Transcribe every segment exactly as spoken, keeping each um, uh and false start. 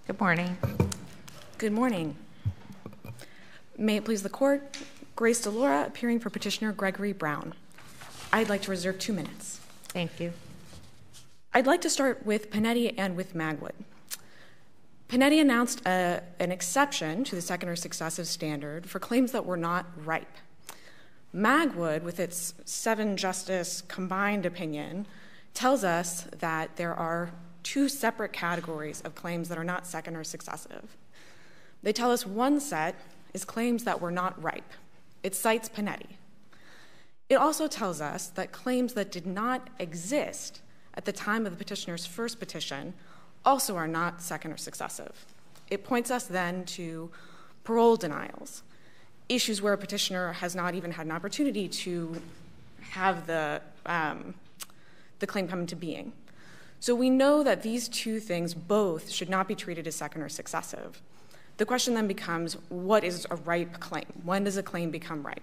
Good morning. Good morning. May it please the court, Grace DeLaura appearing for petitioner Gregory Brown. I'd like to reserve two minutes. Thank you. I'd like to start with Panetti and with Magwood. Panetti announced a, an exception to the second or successive standard for claims that were not ripe. Magwood, with its seven-justice combined opinion, tells us that there are two separate categories of claims that are not second or successive. They tell us one set is claims that were not ripe. It cites Panetti. It also tells us that claims that did not exist at the time of the petitioner's first petition also are not second or successive. It points us then to parole denials, issues where a petitioner has not even had an opportunity to have the, um, the claim come into being. So we know that these two things both should not be treated as second or successive. The question then becomes, what is a ripe claim? When does a claim become ripe?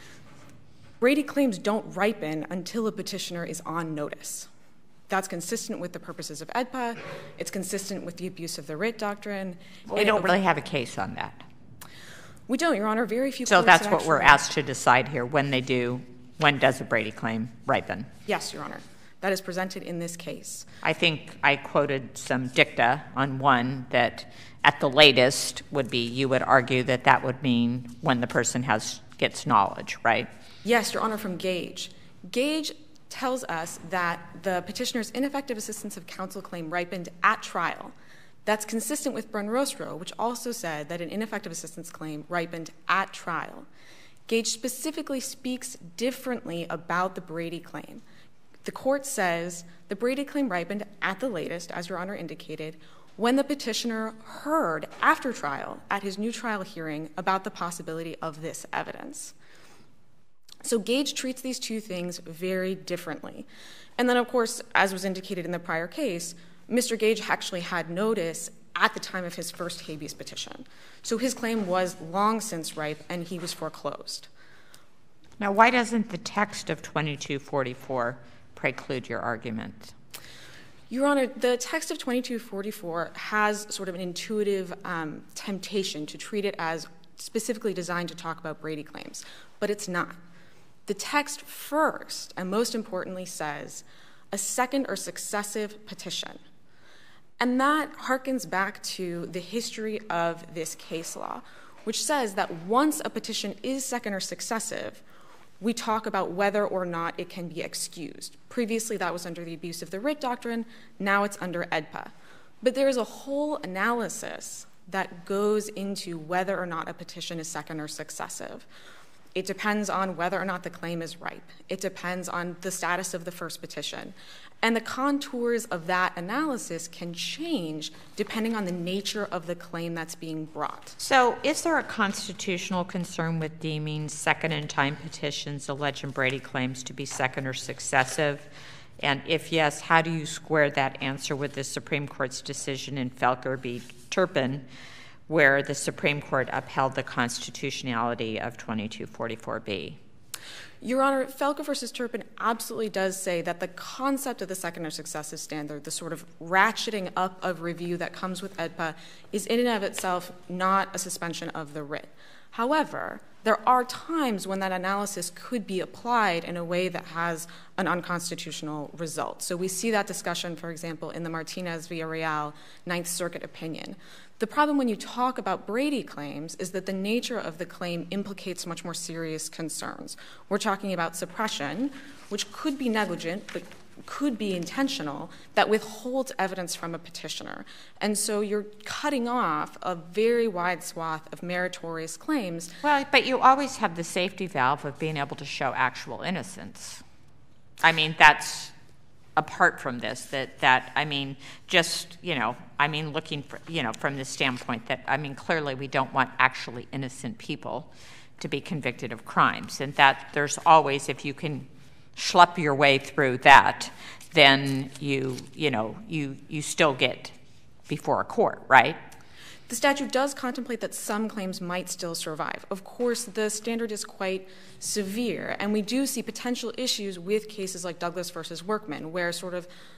Brady claims don't ripen until a petitioner is on notice. That's consistent with the purposes of E D P A. It's consistent with the abuse of the writ doctrine. We don't really have a case on that. We don't, Your Honor. Very few. So that's what we're asked to decide here. When they do, when does a Brady claim ripen? Yes, Your Honor. That is presented in this case. I think I quoted some dicta on one that at the latest would be, you would argue that that would mean when the person has gets knowledge, right? Yes, Your Honor, from Gage. Gage tells us that the petitioner's ineffective assistance of counsel claim ripened at trial. That's consistent with Brunrostro, which also said that an ineffective assistance claim ripened at trial. Gage specifically speaks differently about the Brady claim. The court says the Brady claim ripened at the latest, as Your Honor indicated, when the petitioner heard after trial, at his new trial hearing, about the possibility of this evidence. So Gage treats these two things very differently. And then, of course, as was indicated in the prior case, Mister Gage actually had notice at the time of his first habeas petition. So his claim was long since ripe, and he was foreclosed. Now, why doesn't the text of twenty-two forty-four preclude your argument? Your Honor, the text of twenty-two forty-four has sort of an intuitive um, temptation to treat it as specifically designed to talk about Brady claims, but it's not. The text first, and most importantly, says a second or successive petition. And that harkens back to the history of this case law, which says that once a petition is second or successive, we talk about whether or not it can be excused. Previously, that was under the abuse of the writ doctrine. Now it's under E D P A. But there is a whole analysis that goes into whether or not a petition is second or successive. It depends on whether or not the claim is ripe. It depends on the status of the first petition. And the contours of that analysis can change depending on the nature of the claim that's being brought. So is there a constitutional concern with deeming second-in-time petitions alleging Brady claims to be second or successive? And if yes, how do you square that answer with the Supreme Court's decision in Felker v. Turpin, where the Supreme Court upheld the constitutionality of twenty-two forty-four B? Your Honor, Felker v. Turpin absolutely does say that the concept of the second or successive standard, the sort of ratcheting up of review that comes with E D P A, is in and of itself not a suspension of the writ. However, there are times when that analysis could be applied in a way that has an unconstitutional result. So we see that discussion, for example, in the Martinez v. Real Ninth Circuit opinion. The problem when you talk about Brady claims is that the nature of the claim implicates much more serious concerns. We're talking about suppression, which could be negligent, but could be intentional, that withholds evidence from a petitioner. And so you're cutting off a very wide swath of meritorious claims. Well, but you always have the safety valve of being able to show actual innocence. I mean, that's apart from this, that, that, I mean, just, you know, I mean, looking for, you know, from the standpoint that, I mean, clearly we don't want actually innocent people to be convicted of crimes. And that there's always, if you can schlep your way through that, then you, you know, you, you still get before a court, right? The statute does contemplate that some claims might still survive. Of course, the standard is quite severe, and we do see potential issues with cases like Douglas versus Workman, where sort of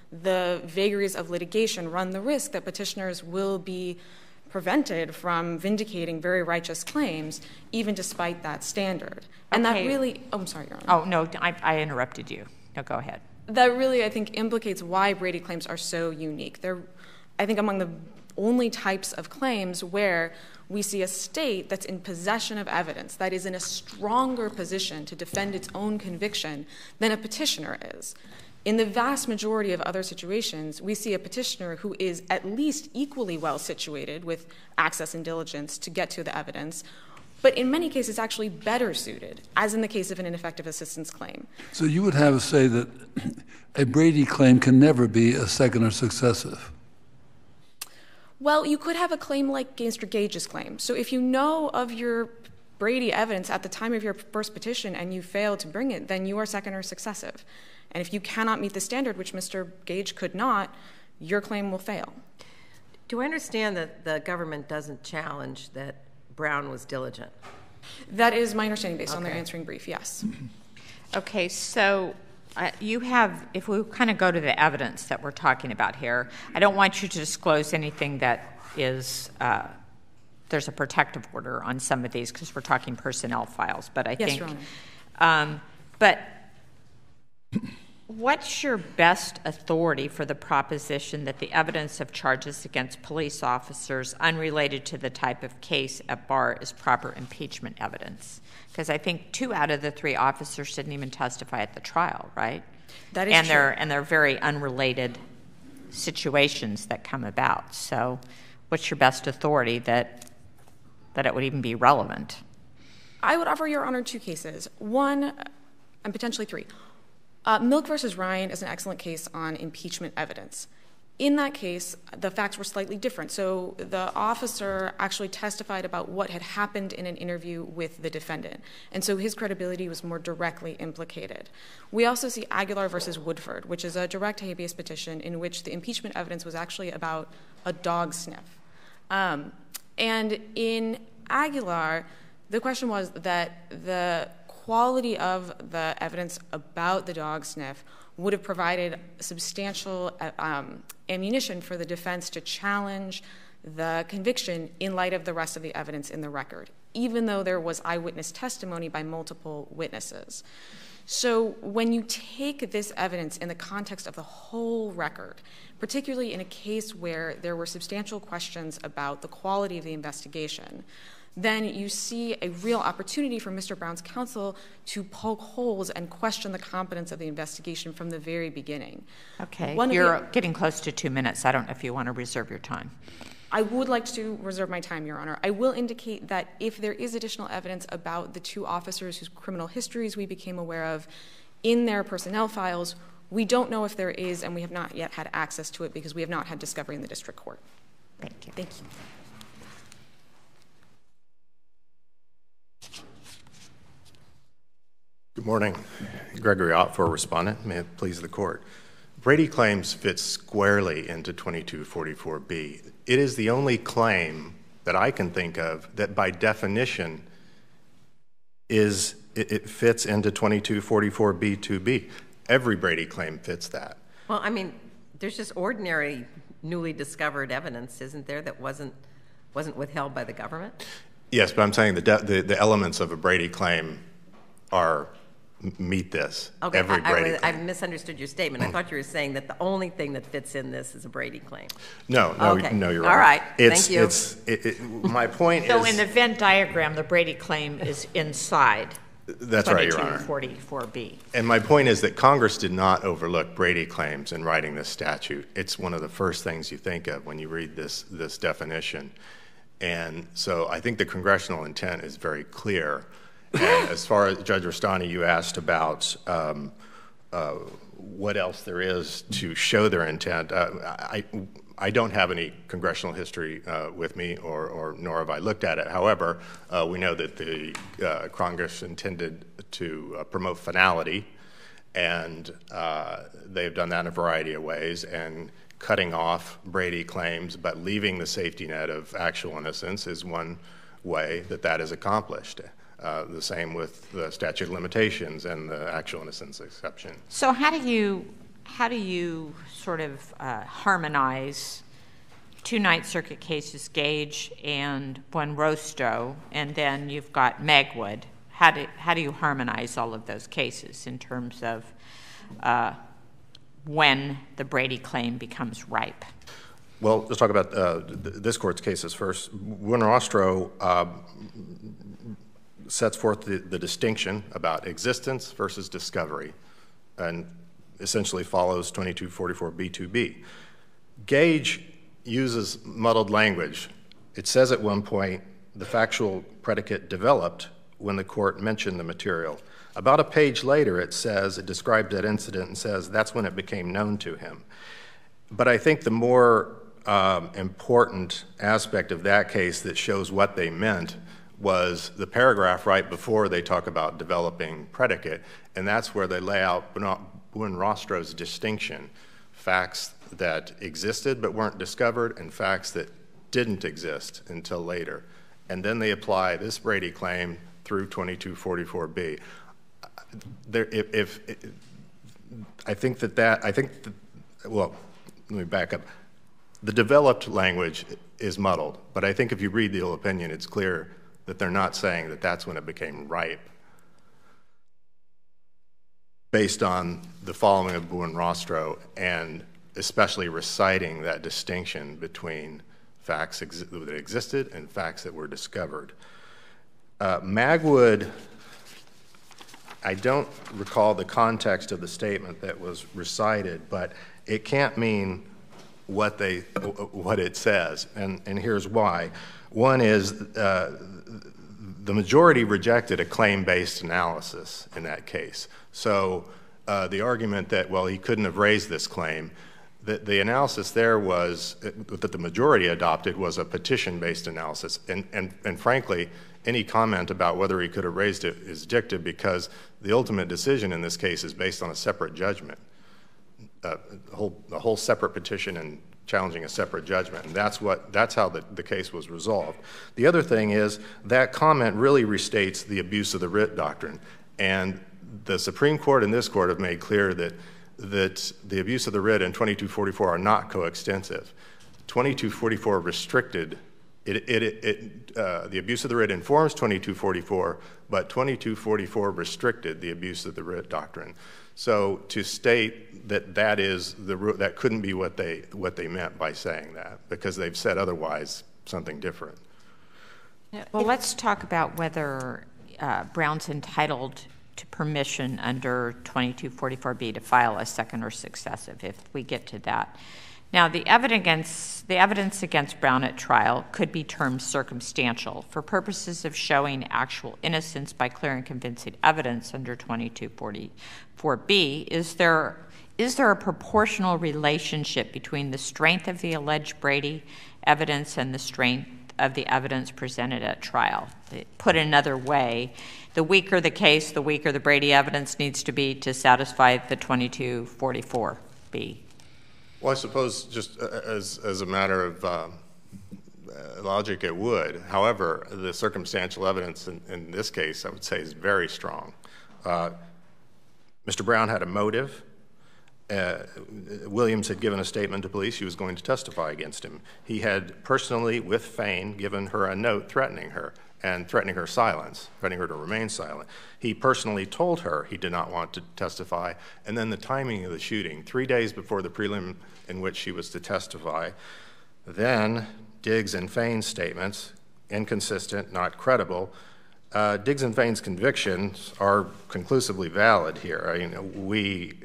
the vagaries of litigation run the risk that petitioners will be prevented from vindicating very righteous claims, even despite that standard. And okay. that really, oh, I'm sorry, Your Honor. Oh, no, I, I interrupted you. No, go ahead. That really, I think, implicates why Brady claims are so unique. They're, I think, among the only types of claims where we see a state that's in possession of evidence, that is in a stronger position to defend its own conviction than a petitioner is. In the vast majority of other situations, we see a petitioner who is at least equally well situated with access and diligence to get to the evidence, but in many cases actually better suited, as in the case of an ineffective assistance claim. So you would have us say that a Brady claim can never be a second or successive? Well, you could have a claim like Mister Gage's claim. So if you know of your Brady evidence at the time of your first petition and you fail to bring it, then you are second or successive. And if you cannot meet the standard, which Mister Gage could not, your claim will fail. Do I understand that the government doesn't challenge that Brown was diligent? That is my understanding based okay. on their answering brief, yes. Okay, so uh, you have, if we kind of go to the evidence that we're talking about here, I don't want you to disclose anything that is, uh, there's a protective order on some of these because we're talking personnel files, but I yes, think, Your Honor. Um, but what's your best authority for the proposition that the evidence of charges against police officers unrelated to the type of case at bar is proper impeachment evidence? Because I think two out of the three officers didn't even testify at the trial, right? That is and true. They're, and they're very unrelated situations that come about. So what's your best authority that, that it would even be relevant? I would offer, Your Honor, two cases. One, and potentially three. Uh, Milk versus Ryan is an excellent case on impeachment evidence. In that case, the facts were slightly different. So the officer actually testified about what had happened in an interview with the defendant. And so his credibility was more directly implicated. We also see Aguilar versus Woodford, which is a direct habeas petition in which the impeachment evidence was actually about a dog sniff. Um, and in Aguilar, the question was that the quality of the evidence about the dog sniff would have provided substantial um, ammunition for the defense to challenge the conviction in light of the rest of the evidence in the record, even though there was eyewitness testimony by multiple witnesses. So when you take this evidence in the context of the whole record, particularly in a case where there were substantial questions about the quality of the investigation, then you see a real opportunity for Mister Brown's counsel to poke holes and question the competence of the investigation from the very beginning. Okay, One you're the, getting close to two minutes. I don't know if you want to reserve your time. I would like to reserve my time, Your Honor. I will indicate that if there is additional evidence about the two officers whose criminal histories we became aware of in their personnel files, we don't know if there is, and we have not yet had access to it because we have not had discovery in the district court. Thank you. Thank you. Good morning. Gregory Ott for respondent. May it please the court. Brady claims fit squarely into twenty-two forty-four B. It is the only claim that I can think of that by definition is it, it fits into twenty-two forty-four B two B. Every Brady claim fits that. Well, I mean, there's just ordinary newly discovered evidence, isn't there, that wasn't wasn't withheld by the government? Yes, but I'm saying the de- the, the elements of a Brady claim are meet this. Okay, every I, Brady I, was, claim. I misunderstood your statement. I thought you were saying that the only thing that fits in this is a Brady claim. No, no, okay. no, you're All right. right, It's, thank you. It's, it, it, my point so is... So in the Venn diagram, the Brady claim is inside That's right, Your Honor. twenty-two forty-four B. And my point is that Congress did not overlook Brady claims in writing this statute. It's one of the first things you think of when you read this, this definition. And so I think the congressional intent is very clear. And as far as Judge Rustani, you asked about um, uh, what else there is to show their intent. Uh, I, I don't have any congressional history uh, with me, or, or nor have I looked at it. However, uh, we know that the uh, Congress intended to uh, promote finality, and uh, they've done that in a variety of ways. And cutting off Brady claims but leaving the safety net of actual innocence is one way that that is accomplished. Uh, the same with the statute of limitations and the actual innocence exception. So how do you how do you sort of uh, harmonize two Ninth Circuit cases, Gage and one Rostow, and then you've got Magwood? How do, how do you harmonize all of those cases in terms of uh, when the Brady claim becomes ripe? Well, let's talk about uh, th this court's cases first. Rostow uh, sets forth the, the distinction about existence versus discovery, and essentially follows twenty-two forty-four B two B. Gage uses muddled language. It says at one point the factual predicate developed when the court mentioned the material. About a page later, it says, it describes that incident and says that's when it became known to him. But I think the more um, important aspect of that case that shows what they meant was the paragraph right before they talk about developing predicate, and that's where they lay out Boone-Rostow's distinction: facts that existed but weren't discovered and facts that didn't exist until later. And then they apply this Brady claim through twenty-two forty-four B. There, if, if, if I think that that, I think, that, well, let me back up. The developed language is muddled, but I think if you read the whole opinion, it's clear that they're not saying that that's when it became ripe, based on the following of Boone-Rostow, and especially reciting that distinction between facts ex that existed and facts that were discovered. Uh, Magwood, I don't recall the context of the statement that was recited, but it can't mean what they what it says, and and here's why. One is uh, the majority rejected a claim-based analysis in that case. So uh, the argument that, well, he couldn't have raised this claim, the, the analysis there was that the majority adopted was a petition-based analysis, and and and frankly, any comment about whether he could have raised it is dicta, because the ultimate decision in this case is based on a separate judgment, uh, a, whole, a whole separate petition and challenging a separate judgment, and that's what that's how the, the case was resolved. The other thing is that comment really restates the abuse of the writ doctrine, and the Supreme Court and this court have made clear that that the abuse of the writ and twenty-two forty-four are not coextensive. twenty-two forty-four restricted. It, it, it, uh, the abuse of the writ informs twenty-two forty-four, but twenty-two forty-four restricted the abuse of the writ doctrine. So to state that that is the that couldn't be what they what they meant by saying that, because they've said otherwise something different. Well, let's talk about whether uh, Brown's entitled to permission under twenty-two forty-four B to file a second or successive, if we get to that. Now, the evidence, the evidence against Brown at trial could be termed circumstantial for purposes of showing actual innocence by clear and convincing evidence under twenty-two forty-four B. Is there, is there a proportional relationship between the strength of the alleged Brady evidence and the strength of the evidence presented at trial? Put another way, the weaker the case, the weaker the Brady evidence needs to be to satisfy the twenty-two forty-four B. Well, I suppose just as, as a matter of uh, logic, it would. However, the circumstantial evidence in, in this case, I would say, is very strong. Uh, Mister Brown had a motive. Uh, Williams had given a statement to police. He was going to testify against him. He had personally, with Fain, given her a note threatening her and threatening her silence, threatening her to remain silent. He personally told her he did not want to testify. And then the timing of the shooting, three days before the prelim in which she was to testify. Then Diggs and Fain's statements, inconsistent, not credible. Uh, Diggs and Fain's convictions are conclusively valid here. I mean, we,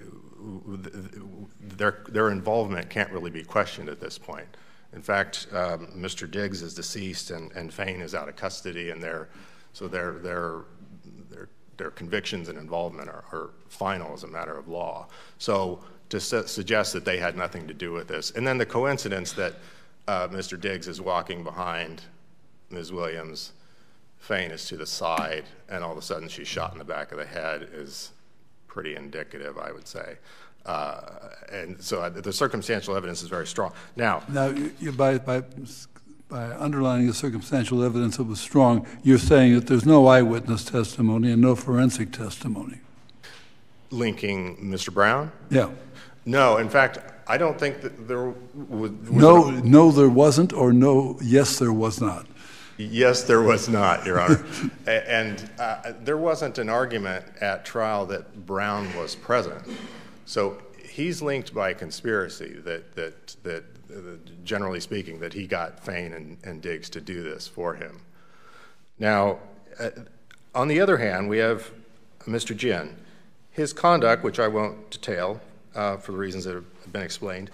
their, their involvement can't really be questioned at this point. In fact, um, Mister Diggs is deceased and, and Fain is out of custody, and their, so their, their, their, their convictions and involvement are, are final as a matter of law. So to su suggest that they had nothing to do with this. And then the coincidence that uh, Mister Diggs is walking behind Miz Williams, Fain is to the side, and all of a sudden she's shot in the back of the head is pretty indicative, I would say. Uh, and so uh, the circumstantial evidence is very strong. Now, now you, you, by, by, by underlining the circumstantial evidence that was strong, you're saying that there's no eyewitness testimony and no forensic testimony. Linking Mister Brown? Yeah. No, in fact, I don't think that there was... was no, a, no, there wasn't, or no, yes, there was not. Yes, there was not, Your Honor. And uh, there wasn't an argument at trial that Brown was present. So he's linked by conspiracy that, that, that uh, generally speaking, that he got Fain and, and Diggs to do this for him. Now, uh, on the other hand, we have Mister Ginn. His conduct, which I won't detail uh, for the reasons that have been explained,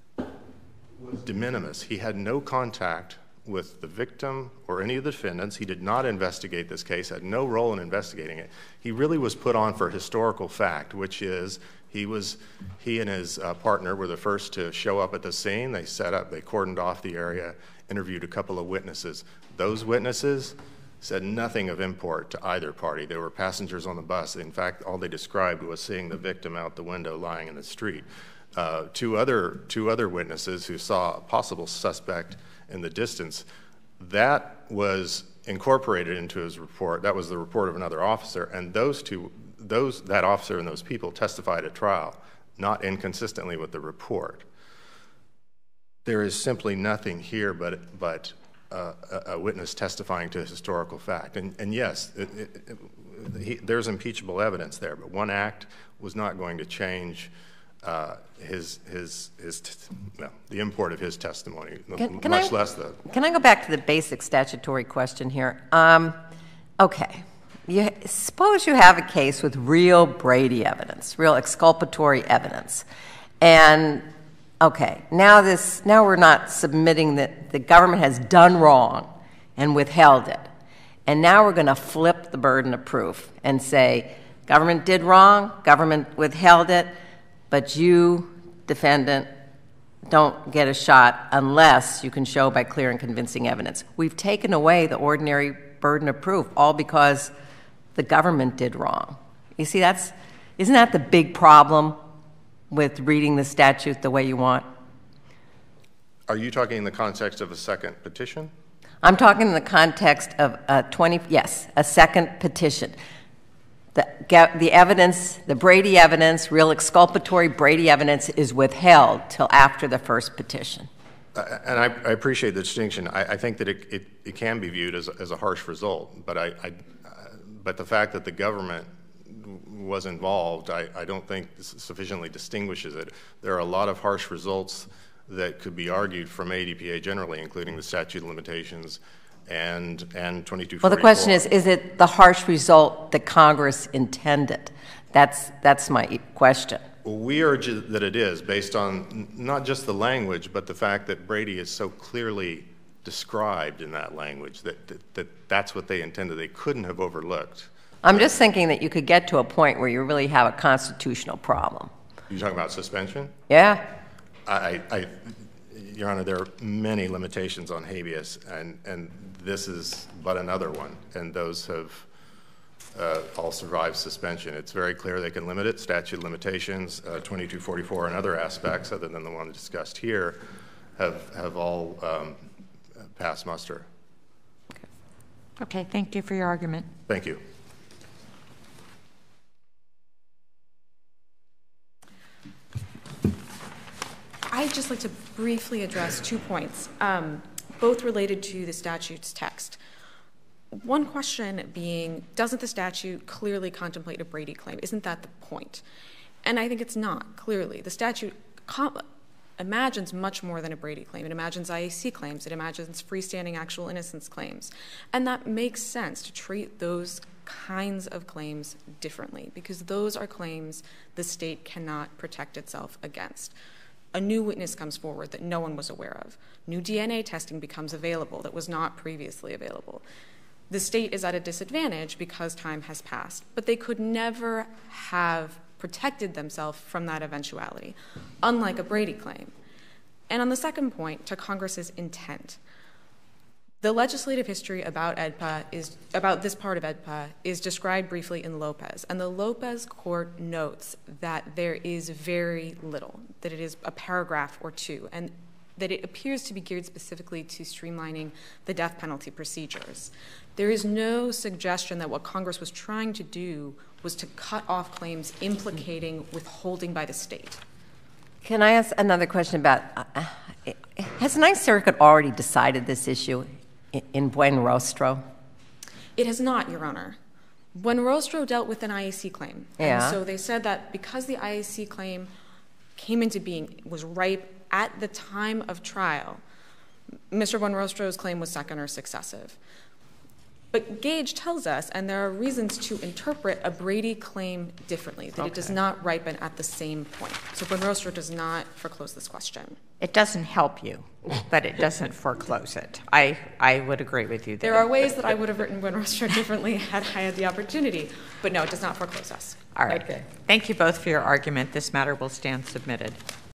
was de minimis. He had no contact with the victim or any of the defendants. He did not investigate this case, had no role in investigating it. He really was put on for historical fact, which is he was, he and his uh, partner were the first to show up at the scene. They set up, they cordoned off the area, interviewed a couple of witnesses. Those witnesses said nothing of import to either party. They were passengers on the bus. In fact, all they described was seeing the victim out the window lying in the street. Uh, two other, two other witnesses who saw a possible suspect in the distance, that was incorporated into his report. That was the report of another officer, and those two, those, that officer and those people testified at trial, not inconsistently with the report. There is simply nothing here but, but uh, a, a witness testifying to a historical fact. And, and yes, it, it, it, he, there's impeachable evidence there, but one act was not going to change Uh, his, his, his, well, the import of his testimony, can, can much I, less the... Can I go back to the basic statutory question here? Um, okay, you, suppose you have a case with real Brady evidence, real exculpatory evidence, and okay, now this, now we're not submitting that the government has done wrong and withheld it, and now we're going to flip the burden of proof and say, government did wrong, government withheld it, but you, defendant, don't get a shot unless you can show by clear and convincing evidence. We've taken away the ordinary burden of proof, all because the government did wrong. You see, that's, isn't that the big problem with reading the statute the way you want? Are you talking in the context of a second petition? I'm talking in the context of a twenty, yes, a second petition. The, the evidence, the Brady evidence, real exculpatory Brady evidence is withheld till after the first petition. Uh, and I, I appreciate the distinction. I, I think that it, it, it can be viewed as, as a harsh result, but, I, I, uh, but the fact that the government was involved, I, I don't think sufficiently distinguishes it. There are a lot of harsh results that could be argued from A D P A generally, including the statute of limitations and and twenty-two forty-four. Well, the question is, is it the harsh result that Congress intended? That's, that's my question. Well, we urge that it is, based on not just the language, but the fact that Brady is so clearly described in that language, that, that, that that's what they intended. They couldn't have overlooked. I'm just thinking that you could get to a point where you really have a constitutional problem. You're talking about suspension? Yeah. I, I, Your Honor, there are many limitations on habeas, and, and this is but another one, and those have uh, all survived suspension. It's very clear they can limit it. Statute of limitations, uh, twenty-two forty-four, and other aspects other than the one discussed here have, have all um, passed muster. Okay. Okay, thank you for your argument. Thank you. I'd just like to briefly address two points, um, both related to the statute's text. One question being, doesn't the statute clearly contemplate a Brady claim? Isn't that the point? And I think it's not, clearly. The statute imagines much more than a Brady claim. It imagines I A C claims. It imagines freestanding actual innocence claims. And that makes sense to treat those kinds of claims differently, because those are claims the state cannot protect itself against. A new witness comes forward that no one was aware of. New D N A testing becomes available that was not previously available. The state is at a disadvantage because time has passed, but they could never have protected themselves from that eventuality, unlike a Brady claim. And on the second point, to Congress's intent, the legislative history about E D P A is about this part of E D P A is described briefly in Lopez, and the Lopez court notes that there is very little, that it is a paragraph or two, and that it appears to be geared specifically to streamlining the death penalty procedures. There is no suggestion that what Congress was trying to do was to cut off claims implicating withholding by the state. Can I ask another question about, uh, has the Ninth Circuit already decided this issue in, in Buen Rostro? It has not, Your Honor. Buen Rostro dealt with an I A C claim. Yeah. And so they said that because the I A C claim came into being, was ripe at the time of trial, Mister Buen Rostro's claim was second or successive. But Gage tells us, and there are reasons to interpret a Brady claim differently, that Okay. it does not ripen at the same point. So Buen Rostro does not foreclose this question. It doesn't help you, but it doesn't foreclose it. I, I would agree with you there. There are ways that I would have written Buen Rostro differently had I had the opportunity, but no, it does not foreclose us. All right. Okay. Thank you both for your argument. This matter will stand submitted.